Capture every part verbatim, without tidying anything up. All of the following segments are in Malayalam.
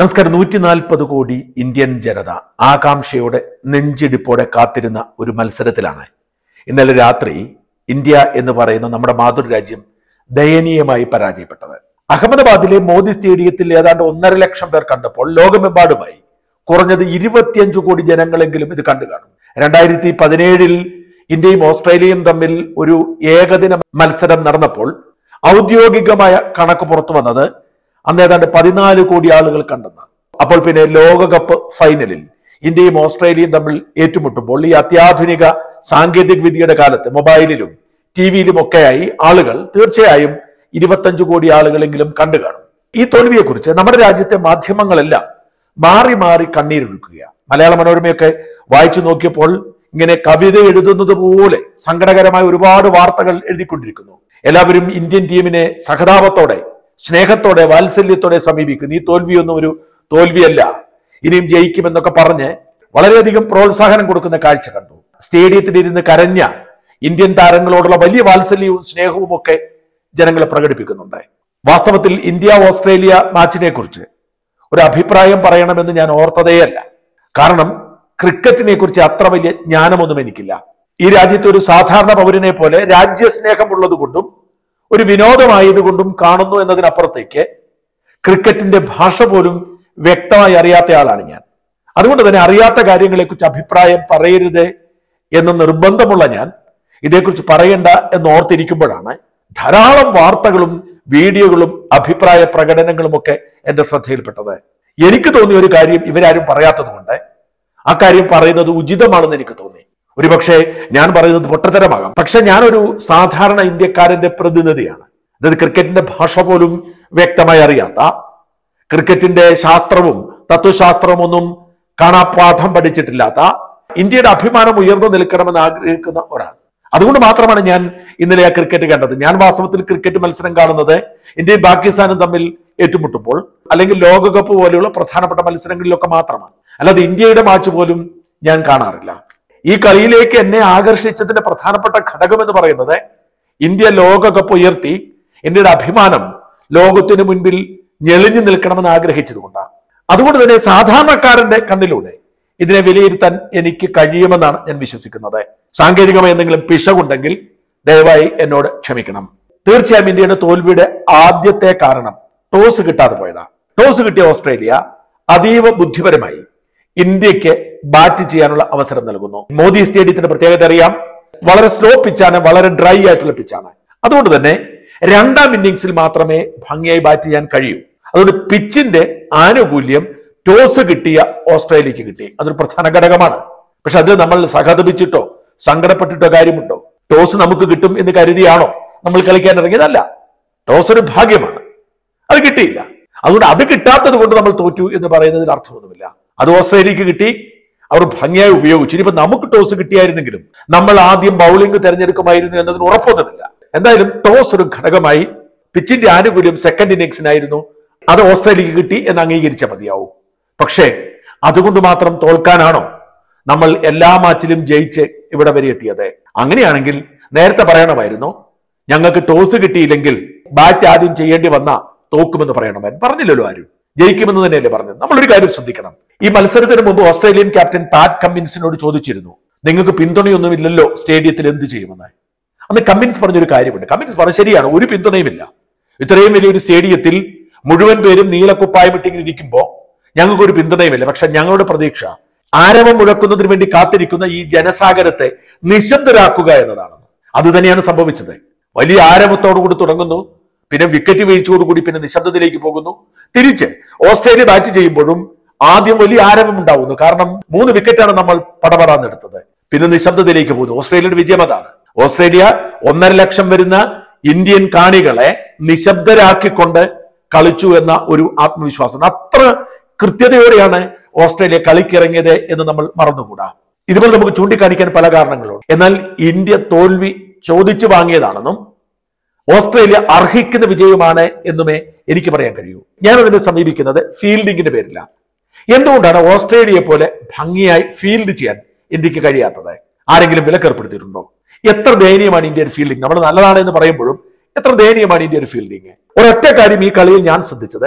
നമസ്കാരം. നൂറ്റി നാൽപ്പത് കോടി ഇന്ത്യൻ ജനത ആകാംക്ഷയോടെ നെഞ്ചിടിപ്പോടെ കാത്തിരുന്ന ഒരു മത്സരത്തിലാണ് ഇന്നലെ രാത്രി ഇന്ത്യ എന്ന് പറയുന്ന നമ്മുടെ മാതൃരാജ്യം ദയനീയമായി പരാജയപ്പെട്ടത്. അഹമ്മദാബാദിലെ മോദി സ്റ്റേഡിയത്തിൽ ഏതാണ്ട് ഒന്നര ലക്ഷം പേർ കണ്ടപ്പോൾ ലോകമെമ്പാടുമായി കുറഞ്ഞത് ഇരുപത്തിയഞ്ചു കോടി ജനങ്ങളെങ്കിലും ഇത് കണ്ടു കാണും. രണ്ടായിരത്തി പതിനേഴിൽ ഇന്ത്യയും ഓസ്ട്രേലിയയും തമ്മിൽ ഒരു ഏകദിന മത്സരം നടന്നപ്പോൾ ഔദ്യോഗികമായ കണക്ക് പുറത്തു വന്നത് അന്ന് ഏതാണ്ട് പതിനാല് കോടി ആളുകൾ കണ്ടെന്ന്. അപ്പോൾ പിന്നെ ലോകകപ്പ് ഫൈനലിൽ ഇന്ത്യയും ഓസ്ട്രേലിയയും തമ്മിൽ ഏറ്റുമുട്ടുമ്പോൾ ഈ അത്യാധുനിക സാങ്കേതിക വിദ്യയുടെ കാലത്ത് മൊബൈലിലും ടി വിയിലും ഒക്കെയായി ആളുകൾ തീർച്ചയായും ഇരുപത്തഞ്ചു കോടി ആളുകളെങ്കിലും കണ്ടു കാണും. ഈ തോൽവിയെക്കുറിച്ച് നമ്മുടെ രാജ്യത്തെ മാധ്യമങ്ങളെല്ലാം മാറി മാറി കണ്ണീരൊഴുക്കുക. മലയാള മനോരമയൊക്കെ വായിച്ചു നോക്കിയപ്പോൾ ഇങ്ങനെ കവിത എഴുതുന്നത് പോലെ സങ്കടകരമായ ഒരുപാട് വാർത്തകൾ എഴുതിക്കൊണ്ടിരിക്കുന്നു. എല്ലാവരും ഇന്ത്യൻ ടീമിനെ സഹതാപത്തോടെ, സ്നേഹത്തോടെ, വാത്സല്യത്തോടെ സമീപിക്കുന്നു. ഈ തോൽവിയൊന്നും ഒരു തോൽവിയല്ല, ഇനിയും ജയിക്കുമെന്നൊക്കെ പറഞ്ഞ് വളരെയധികം പ്രോത്സാഹനം കൊടുക്കുന്ന കാഴ്ച കണ്ടു. സ്റ്റേഡിയത്തിലിരുന്ന് കരഞ്ഞ ഇന്ത്യൻ താരങ്ങളോടുള്ള വലിയ വാത്സല്യവും സ്നേഹവും ഒക്കെ ജനങ്ങൾ പ്രകടിപ്പിക്കുന്നുണ്ട്. വാസ്തവത്തിൽ ഇന്ത്യ ഓസ്ട്രേലിയ മാച്ചിനെ കുറിച്ച് ഒരു അഭിപ്രായം പറയണമെന്ന് ഞാൻ ഓർത്തതേയല്ല. കാരണം ക്രിക്കറ്റിനെ കുറിച്ച് അത്ര വലിയ ജ്ഞാനമൊന്നും എനിക്കില്ല. ഈ രാജ്യത്തെ ഒരു സാധാരണ പൗരനെ പോലെ രാജ്യസ്നേഹമുള്ളത് കൊണ്ടും ഒരു വിനോദമായതുകൊണ്ടും കാണുന്നു എന്നതിനപ്പുറത്തേക്ക് ക്രിക്കറ്റിന്റെ ഭാഷ പോലും വ്യക്തമായി അറിയാത്ത ആളാണ് ഞാൻ. അതുകൊണ്ട് തന്നെ അറിയാത്ത കാര്യങ്ങളെക്കുറിച്ച് അഭിപ്രായം പറയരുത് എന്ന് നിർബന്ധമുള്ള ഞാൻ ഇതേക്കുറിച്ച് പറയണ്ട എന്ന് ഓർത്തിരിക്കുമ്പോഴാണ് ധാരാളം വാർത്തകളും വീഡിയോകളും അഭിപ്രായ പ്രകടനങ്ങളും ഒക്കെ എന്റെ ശ്രദ്ധയിൽപ്പെട്ടത്. എനിക്ക് തോന്നിയ ഒരു കാര്യം ഇവരാരും പറയാത്തത് കൊണ്ട് ആ കാര്യം പറയുന്നത് ഉചിതമാണെന്ന് എനിക്ക് തോന്നി. ഒരുപക്ഷെ ഞാൻ പറയുന്നത് പൊട്ടത്തരമാകാം, പക്ഷെ ഞാനൊരു സാധാരണ ഇന്ത്യക്കാരന്റെ പ്രതിനിധിയാണ്. അതായത് ക്രിക്കറ്റിന്റെ ഭാഷ പോലും വ്യക്തമായി അറിയാത്ത, ക്രിക്കറ്റിന്റെ ശാസ്ത്രവും തത്വശാസ്ത്രവും ഒന്നും കാണാപ്പാഠം പഠിച്ചിട്ടില്ലാത്ത, ഇന്ത്യയുടെ അഭിമാനം ഉയർന്നു നിൽക്കണമെന്ന് ആഗ്രഹിക്കുന്ന ഒരാൾ. അതുകൊണ്ട് മാത്രമാണ് ഞാൻ ഇന്നലെ ആ ക്രിക്കറ്റ് കണ്ടത്. ഞാൻ വാസ്തവത്തിൽ ക്രിക്കറ്റ് മത്സരം കാണുന്നത് ഇന്ത്യയും പാകിസ്ഥാനും തമ്മിൽ ഏറ്റുമുട്ടുമ്പോൾ അല്ലെങ്കിൽ ലോകകപ്പ് പോലെയുള്ള പ്രധാനപ്പെട്ട മത്സരങ്ങളിലൊക്കെ മാത്രമാണ്. അല്ലാതെ ഇന്ത്യയുടെ മാച്ച് പോലും ഞാൻ കാണാറില്ല. ഈ കളിയിലേക്ക് എന്നെ ആകർഷിച്ചതിന്റെ പ്രധാനപ്പെട്ട ഘടകം എന്ന് പറയുന്നത് ഇന്ത്യ ലോകകപ്പ് ഉയർത്തി ഇന്ത്യയുടെ അഭിമാനം ലോകത്തിന് മുൻപിൽ ഞെളിഞ്ഞു നിൽക്കണമെന്ന് ആഗ്രഹിച്ചതുകൊണ്ടാണ്. അതുകൊണ്ട് തന്നെ സാധാരണക്കാരന്റെ കണ്ണിലൂടെ ഇതിനെ വിലയിരുത്താൻ എനിക്ക് കഴിയുമെന്നാണ് ഞാൻ വിശ്വസിക്കുന്നത്. സാങ്കേതികമായി എന്തെങ്കിലും പിശകുണ്ടെങ്കിൽ ദയവായി എന്നോട് ക്ഷമിക്കണം. തീർച്ചയായും ഇന്ത്യയുടെ തോൽവിയുടെ ആദ്യത്തെ കാരണം ടോസ് കിട്ടാതെ പോയതാണ്. ടോസ് കിട്ടിയ ഓസ്ട്രേലിയ അതീവ ബുദ്ധിപരമായി ഇന്ത്യക്ക് ബാറ്റ് ചെയ്യാനുള്ള അവസരം നൽകുന്നു. മോദി സ്റ്റേഡിയത്തിന്റെ പ്രത്യേകത അറിയാം, വളരെ സ്ലോ പിച്ചാണ്, വളരെ ഡ്രൈ ആയിട്ടുള്ള പിച്ചാണ്. അതുകൊണ്ട് തന്നെ രണ്ടാം ഇന്നിംഗ്സിൽ മാത്രമേ ഭംഗിയായി ബാറ്റ് ചെയ്യാൻ കഴിയൂ. അതുകൊണ്ട് പിച്ചിന്റെ ആനുകൂല്യം ടോസ് കിട്ടിയ ഓസ്ട്രേലിയക്ക് കിട്ടി. അതൊരു പ്രധാന ഘടകമാണ്. പക്ഷെ അത് നമ്മൾ സഹതപിച്ചിട്ടോ സങ്കടപ്പെട്ടിട്ടോ കാര്യമുണ്ടോ? ടോസ് നമുക്ക് കിട്ടും എന്ന് കരുതിയാണോ നമ്മൾ കളിക്കാൻ ഇറങ്ങിയതല്ല. ടോസ് ഒരു ഭാഗ്യമാണ്, അത് കിട്ടിയില്ല. അതുകൊണ്ട് അത് കിട്ടാത്തത് കൊണ്ട് നമ്മൾ തോറ്റു എന്ന് പറയുന്നതിൽ അർത്ഥമൊന്നുമില്ല. അത് ഓസ്ട്രേലിയക്ക് കിട്ടി, അവർ ഭംഗിയായി ഉപയോഗിച്ചു. ഇനിയിപ്പോ നമുക്ക് ടോസ് കിട്ടിയായിരുന്നെങ്കിലും നമ്മൾ ആദ്യം ബൗളിംഗ് തെരഞ്ഞെടുക്കുമായിരുന്നു എന്നതിന് ഉറപ്പൊന്നുമില്ല. എന്തായാലും ടോസ് ഒരു ഘടകമായി. പിച്ചിന്റെ ആനുകൂല്യം സെക്കൻഡ് ഇന്നിംഗ്സിനായിരുന്നു, അത് ഓസ്ട്രേലിയക്ക് കിട്ടി എന്ന് അംഗീകരിച്ച മതിയാവും. പക്ഷേ അതുകൊണ്ട് മാത്രം തോൽക്കാനാണോ നമ്മൾ എല്ലാ മാച്ചിലും ജയിച്ച് ഇവിടെ വരെ എത്തിയത്? അങ്ങനെയാണെങ്കിൽ നേരത്തെ പറയണമായിരുന്നു, ഞങ്ങൾക്ക് ടോസ് കിട്ടിയില്ലെങ്കിൽ ബാറ്റ് ആദ്യം ചെയ്യേണ്ടി വന്ന തോക്കുമെന്ന് പറയണമായിരുന്നു. പറഞ്ഞില്ലല്ലോ ആരും, ജയിക്കുമെന്ന് തന്നെയല്ലേ പറഞ്ഞത്. നമ്മളൊരു കാര്യം ശ്രദ്ധിക്കണം. ഈ മത്സരത്തിന് മുമ്പ് ഓസ്ട്രേലിയൻ ക്യാപ്റ്റൻ പാറ്റ് കമ്മിൻസിനോട് ചോദിച്ചിരുന്നു, നിങ്ങൾക്ക് പിന്തുണയൊന്നുമില്ലല്ലോ, സ്റ്റേഡിയത്തിൽ എന്ത് ചെയ്യുമെന്ന്. അന്ന് കമ്മിൻസ് പറഞ്ഞൊരു കാര്യമുണ്ട്. കമ്മിൻസ് പറഞ്ഞു, ശരിയാണ്, ഒരു പിന്തുണയുമില്ല. ഇത്രയും വലിയൊരു സ്റ്റേഡിയത്തിൽ മുഴുവൻ പേരും നീലക്കുപ്പായം ഇട്ടിങ്ങനെ ഇരിക്കുമ്പോൾ ഞങ്ങൾക്കൊരു പിന്തുണയുമില്ല. പക്ഷെ ഞങ്ങളുടെ പ്രതീക്ഷ ആരവം മുഴക്കുന്നതിന് വേണ്ടി കാത്തിരിക്കുന്ന ഈ ജനസാഗരത്തെ നിശബ്ദരാക്കുക എന്നതാണ്. അത് തന്നെയാണ് സംഭവിച്ചത്. വലിയ ആരവത്തോടുകൂടി തുടങ്ങുന്നു, പിന്നെ വിക്കറ്റ് വീഴ്ചയോടുകൂടി പിന്നെ നിശബ്ദതയിലേക്ക് പോകുന്നു. തിരിച്ച് ഓസ്ട്രേലിയ ബാറ്റ് ചെയ്യുമ്പോഴും ആദ്യം വലിയ ആരവം ഉണ്ടാവുന്നു, കാരണം മൂന്ന് വിക്കറ്റാണ് നമ്മൾ പടപടാന്നെടുത്തത്. പിന്നെ നിശബ്ദതയിലേക്ക് പോകുന്നു. ഓസ്ട്രേലിയയുടെ വിജയം അതാണ്. ഓസ്ട്രേലിയ ഒന്നര ലക്ഷം വരുന്ന ഇന്ത്യൻ കാണികളെ നിശബ്ദരാക്കിക്കൊണ്ട് കളിച്ചു എന്ന ഒരു ആത്മവിശ്വാസം. അത്ര കൃത്യതയോടെയാണ് ഓസ്ട്രേലിയ കളിക്കിറങ്ങിയത് എന്ന് നമ്മൾ മറന്നുകൂടാ. ഇതുപോലെ നമുക്ക് ചൂണ്ടിക്കാണിക്കാൻ പല കാരണങ്ങളുണ്ട്. എന്നാൽ ഇന്ത്യ തോൽവി ചോദിച്ചു വാങ്ങിയതാണെന്നും ഓസ്ട്രേലിയ അർഹിക്കുന്ന വിജയമാണ് എന്നുമേ എനിക്ക് പറയാൻ കഴിയൂ. ഞാൻ അതിനെ സമീപിക്കുന്നത് ഫീൽഡിങ്ങിന്റെ പേരിലാണ്. എന്തുകൊണ്ടാണ് ഓസ്ട്രേലിയയെ പോലെ ഭംഗിയായി ഫീൽഡ് ചെയ്യാൻ ഇന്ത്യക്ക് കഴിയാത്തത്? ആരെങ്കിലും വിലക്കേർപ്പെടുത്തിയിട്ടുണ്ടോ? എത്ര ദയനീയമാണ് ഇന്ത്യൻ ഫീൽഡിംഗ്. നമ്മൾ നല്ലതാണ് എന്ന് പറയുമ്പോഴും എത്ര ദയനീയമാണ് ഇന്ത്യൻ ഫീൽഡിംഗ്. ഒരൊറ്റ കാര്യം ഈ കളിയിൽ ഞാൻ ശ്രദ്ധിച്ചത്,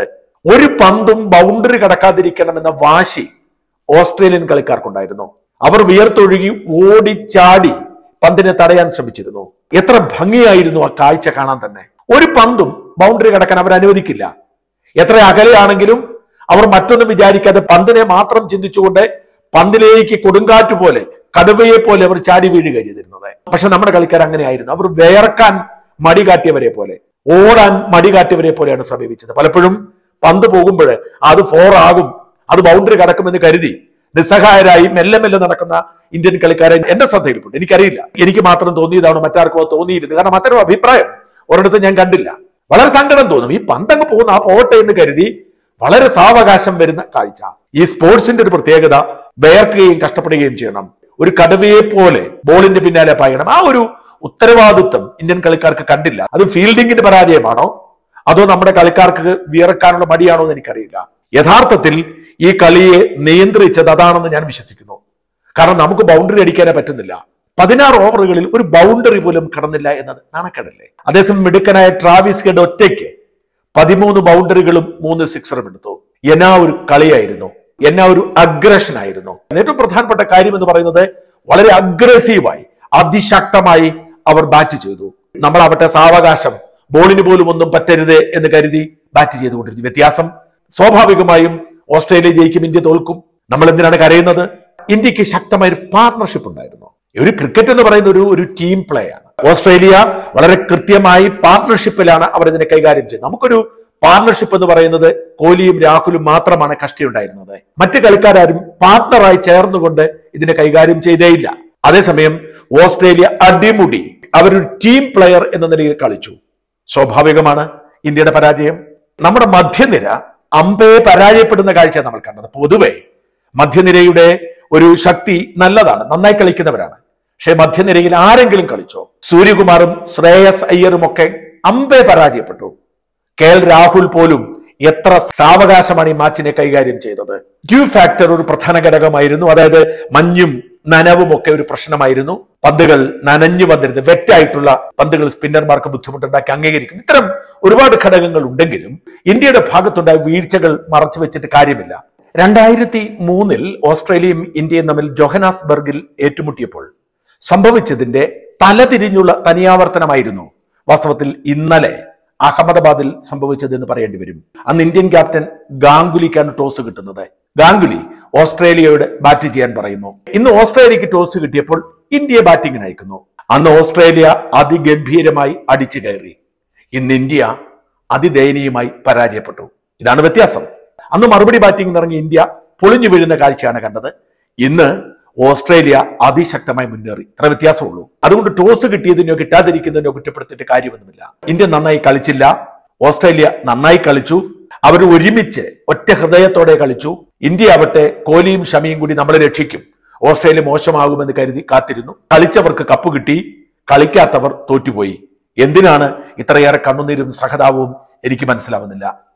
ഒരു പന്തും ബൗണ്ടറി കടക്കാതിരിക്കണമെന്ന വാശി ഓസ്ട്രേലിയൻ കളിക്കാർക്കുണ്ടായിരുന്നു. അവർ വിയർത്തൊഴുകി ഓടിച്ചാടി പന്തിനെ തടയാൻ ശ്രമിച്ചിരുന്നു. എത്ര ഭംഗിയായിരുന്നു ആ കാഴ്ച കാണാൻ തന്നെ. ഒരു പന്തും ബൗണ്ടറി കടക്കാൻ അവർ അനുവദിക്കില്ല. എത്ര അകലെയാണെങ്കിലും അവർ മറ്റൊന്നും വിചാരിക്കാതെ പന്തിനെ മാത്രം ചിന്തിച്ചുകൊണ്ട് പന്തിലേക്ക് കൊടുങ്കാറ്റ് പോലെ, കടുവയെ പോലെ അവർ ചാടി വീഴുക ചെയ്തിരുന്നത്. പക്ഷെ നമ്മുടെ കളിക്കാർ അങ്ങനെയായിരുന്നു. അവർ വേർക്കാൻ മടി കാട്ടിയവരെ പോലെ, ഓടാൻ മടി കാട്ടിയവരെ പോലെയാണ് സമീപിച്ചത്. പലപ്പോഴും പന്ത് പോകുമ്പോൾ അത് ഫോർ ആകും, അത് ബൗണ്ടറി കടക്കുമെന്ന് കരുതി നിസ്സഹായരായി മെല്ലെ മെല്ലെ നടക്കുന്ന ഇന്ത്യൻ കളിക്കാരെ എന്റെ ശ്രദ്ധയിൽപ്പെട്ടു. എനിക്കറിയില്ല, എനിക്ക് മാത്രം തോന്നിയതാണ്, മറ്റാർക്കോ തോന്നിയിരുന്നു. കാരണം അത്തരം അഭിപ്രായം ഒരിടത്ത് ഞാൻ കണ്ടില്ല. വളരെ സങ്കടം തോന്നും. ഈ പന്തങ്ങ് പോകുന്ന ആ പോട്ടെ എന്ന് കരുതി വളരെ സാവകാശം വരുന്ന കാഴ്ച. ഈ സ്പോർട്സിന്റെ ഒരു പ്രത്യേകത, വേർക്കുകയും കഷ്ടപ്പെടുകയും ചെയ്യണം. ഒരു കടുവയെ പോലെ ബോളിന്റെ പിന്നാലെ പായണം. ആ ഒരു ഉത്തരവാദിത്വം ഇന്ത്യൻ കളിക്കാർക്ക് കണ്ടില്ല. അത് ഫീൽഡിങ്ങിന്റെ പരാജയമാണോ അതോ നമ്മുടെ കളിക്കാർക്ക് വിയർക്കാനുള്ള മടിയാണോ എന്ന് എനിക്കറിയില്ല. യഥാർത്ഥത്തിൽ ഈ കളിയെ നിയന്ത്രിച്ചത് അതാണെന്ന് ഞാൻ വിശ്വസിക്കുന്നു. കാരണം നമുക്ക് ബൗണ്ടറി അടിക്കാനേ പറ്റുന്നില്ല. പതിനാറ് ഓവറുകളിൽ ഒരു ബൗണ്ടറി പോലും കടന്നില്ല എന്നത് നാണക്കേടല്ലേ. അതേസമയം മിടുക്കനായ ട്രാവിസ് ഹെഡ് ഒറ്റയ്ക്ക് പതിമൂന്ന് ബൗണ്ടറികളും മൂന്ന് സിക്സറും എടുത്തു. എന്നാ ഒരു കളിയായിരുന്നു, എന്നാ ഒരു അഗ്രഷൻ ആയിരുന്നു. ഏറ്റവും പ്രധാനപ്പെട്ട കാര്യം എന്ന് പറയുന്നത് വളരെ അഗ്രസീവായി, അതിശക്തമായി അവർ ബാറ്റ് ചെയ്തു. നമ്മളാവട്ടെ സാവകാശം, ബോളിന് പോലും ഒന്നും പറ്റരുത് എന്ന് കരുതി ബാറ്റ് ചെയ്തുകൊണ്ടിരുന്നു. വ്യത്യാസം സ്വാഭാവികമായും ഓസ്ട്രേലിയ ജയിക്കും, ഇന്ത്യ തോൽക്കും. നമ്മൾ എന്തിനാണ് കരയുന്നത്? ഇന്ത്യക്ക് ശക്തമായ ഒരു പാർട്ണർഷിപ്പ് ഉണ്ടായിരുന്നു. ഒരു ക്രിക്കറ്റ് എന്ന് പറയുന്ന ഒരു ഒരു ടീം പ്ലേ ആണ്. ഓസ്ട്രേലിയ വളരെ കൃത്യമായി പാർട്ണർഷിപ്പിലാണ് അവർ ഇതിനെ കൈകാര്യം ചെയ്യുന്നത്. നമുക്കൊരു പാർട്ണർഷിപ്പ് എന്ന് പറയുന്നത് കോഹ്ലിയും രാഹുലും മാത്രമാണ് കഷ്ടിയുണ്ടായിരുന്നത്. മറ്റു കളിക്കാരും പാർട്ണറായി ചേർന്നുകൊണ്ട് ഇതിനെ കൈകാര്യം ചെയ്തേയില്ല. അതേസമയം ഓസ്ട്രേലിയ അടിമുടി അവരൊരു ടീം പ്ലെയർ എന്ന നിലയിൽ കളിച്ചു. സ്വാഭാവികമാണ് ഇന്ത്യയുടെ പരാജയം. നമ്മുടെ മധ്യനിര അമ്പയെ പരാജയപ്പെടുന്ന കാഴ്ച നമ്മൾ കണ്ടത്. പൊതുവെ മധ്യനിരയുടെ ഒരു ശക്തി നല്ലതാണ്, നന്നായി കളിക്കുന്നവരാണ്. പക്ഷെ മധ്യനിരയിൽ ആരെങ്കിലും കളിച്ചോ? സൂര്യകുമാറും ശ്രേയസ് അയ്യറും ഒക്കെ അമ്പയെ പരാജയപ്പെട്ടു. കെ എൽ രാഹുൽ പോലും എത്ര സാവകാശമാണ് ഈ മാച്ചിനെ കൈകാര്യം ചെയ്തത്. ഡ്യൂ ഫാക്ടർ ഒരു പ്രധാന ഘടകമായിരുന്നു. അതായത് മഞ്ഞും നനവും ഒക്കെ ഒരു പ്രശ്നമായിരുന്നു. പന്തുകൾ നനഞ്ഞു വന്നിരുന്നു. വെറ്റായിട്ടുള്ള പന്തുകൾ സ്പിന്നർമാർക്ക് ബുദ്ധിമുട്ടുണ്ടാക്കി അംഗീകരിക്കും. ഇത്തരം ഒരുപാട് ഘടകങ്ങൾ ഉണ്ടെങ്കിലും ഇന്ത്യയുടെ ഭാഗത്തുണ്ടായ വീഴ്ചകൾ മറച്ചു വെച്ചിട്ട് കാര്യമില്ല. രണ്ടായിരത്തി മൂന്നിൽ ഓസ്ട്രേലിയയും ഇന്ത്യയും തമ്മിൽ ജോഹനാസ്ബർഗിൽ ഏറ്റുമുട്ടിയപ്പോൾ സംഭവിച്ചതിന്റെ തലതിരിഞ്ഞുള്ള തനിയാവർത്തനമായിരുന്നു വാസ്തവത്തിൽ ഇന്നലെ അഹമ്മദാബാദിൽ സംഭവിച്ചതെന്ന് പറയേണ്ടി വരും. അന്ന് ഇന്ത്യൻ ക്യാപ്റ്റൻ ഗാംഗുലിക്കാണ് ടോസ് കിട്ടുന്നത്. ഗാംഗുലി ഓസ്ട്രേലിയയോട് ബാറ്റ് ചെയ്യാൻ പറയുന്നു. ഇന്ന് ഓസ്ട്രേലിയക്ക് ടോസ് കിട്ടിയപ്പോൾ ഇന്ത്യയെ ബാറ്റിംഗിന് അയക്കുന്നു. അന്ന് ഓസ്ട്രേലിയ അതിഗംഭീരമായി അടിച്ചു കയറി. ഇന്ന് ഇന്ത്യ അതിദയനീയമായി പരാജയപ്പെട്ടു. ഇതാണ് വ്യത്യാസം. അന്ന് മറുപടി ബാറ്റിംഗിന് ഇറങ്ങി ഇന്ത്യ പൊളിഞ്ഞു വീഴുന്ന കാഴ്ചയാണ് കണ്ടത്. ഇന്ന് ഓസ്ട്രേലിയ അതിശക്തമായി മുന്നേറി. ഇത്ര വ്യത്യാസമുള്ളൂ. അതുകൊണ്ട് ടോസ് കിട്ടിയതിനോ കിട്ടാതിരിക്കുന്നതിനോ കുറ്റപ്പെടുത്തിയിട്ട് കാര്യമൊന്നുമില്ല. ഇന്ത്യ നന്നായി കളിച്ചില്ല, ഓസ്ട്രേലിയ നന്നായി കളിച്ചു. അവർ ഒരുമിച്ച് ഒറ്റ ഹൃദയത്തോടെ കളിച്ചു. ഇന്ത്യ ആവട്ടെ കോഹ്ലിയും ഷമിയും കൂടി നമ്മളെ രക്ഷിക്കും, ഓസ്ട്രേലിയ മോശമാകുമെന്ന് കരുതി കാത്തിരുന്നു. കളിച്ചവർക്ക് കപ്പ് കിട്ടി, കളിക്കാത്തവർ തോറ്റുപോയി. എന്തിനാണ് ഇത്രയേറെ കണ്ണുനീരും സഹതാപവും എനിക്ക് മനസ്സിലാവുന്നില്ല.